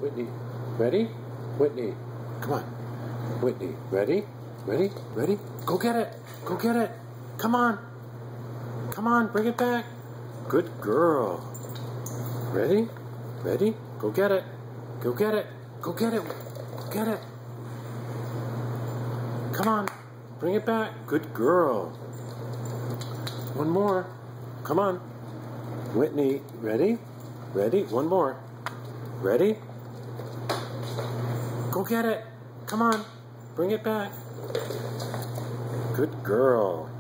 Whitney, ready? Whitney, come on. Whitney, ready? Ready? Ready? Go get it. Go get it. Come on. Come on, bring it back. Good girl. Ready? Ready? Go get it. Go get it. Go get it. Get it. Come on. Bring it back. Good girl. One more. Come on. Whitney, ready? Ready? One more. Ready? Go get it. Come on. Bring it back. Good girl.